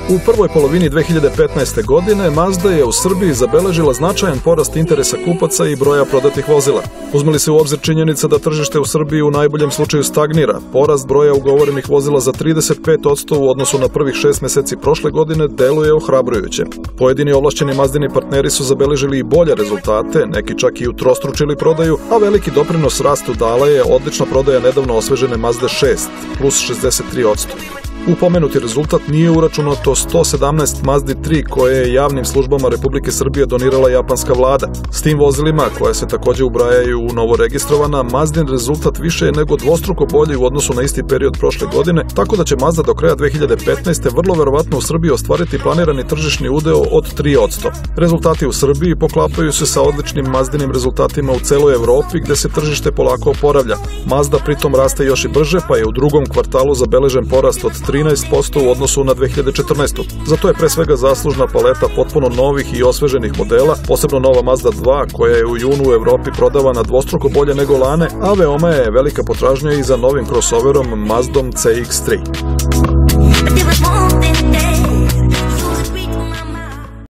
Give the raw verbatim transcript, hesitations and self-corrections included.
U prvoj polovini dve hiljade petnaeste. godine Mazda je u Srbiji zabeležila značajan porast interesa kupaca i broja prodatih vozila. Uzme li se u obzir činjenica da tržište u Srbiji u najboljem slučaju stagnira, porast broja ugovorenih vozila za trideset pet posto u odnosu na prvih šest meseci prošle godine deluje ohrabrujuće. Pojedini ovlašćeni Mazdini partneri su zabeležili i bolje rezultate, neki čak i utrostručili prodaju, a veliki doprinos rastu dala je odlična prodaja nedavno osvežene Mazda šest, plus šezdeset tri posto. U pomenuti rezultat nije uračunato sto sedamnaest Mazdi tri koje je javnim službama Republike Srbije donirala japanska vlada. S tim vozilima, koja se takođe ubrajaju u novoregistrovana, Mazdin rezultat više je nego dvostruko bolji u odnosu na isti period prošle godine, tako da će Mazda do kraja dve hiljade petnaeste. vrlo verovatno u Srbiji ostvariti planirani tržišni udeo od tri posto. Rezultati u Srbiji poklapaju se sa odličnim Mazdinim rezultatima u celoj Evropi, gde se tržište polako oporavlja. Mazda pritom raste još i brže, pa je u drugom kvartalu zabeležen porast od trinaest posto u odnosu na dve hiljade četrnaestu. Za to je pre svega zaslužna paleta potpuno novih i osveženih modela, posebno nova Mazda dva, koja je u junu u Evropi prodavana dvostruko bolje nego lane, a veoma je velika potražnja i za novim crossoverom Mazdom C X tri.